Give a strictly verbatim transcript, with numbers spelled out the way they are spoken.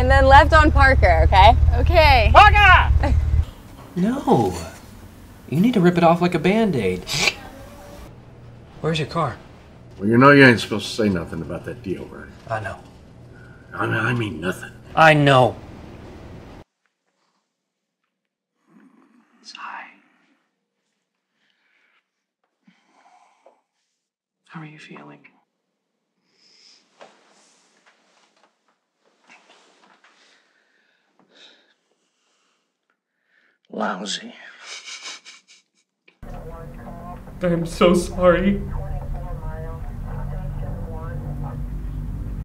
and then left on Parker, okay? Okay. Parker! No. You need to rip it off like a Band-Aid. Where's your car? Well, you know you ain't supposed to say nothing about that deal, right? I know. I mean, I mean nothing. I know. Sigh. How are you feeling? Lousy. I'm so sorry.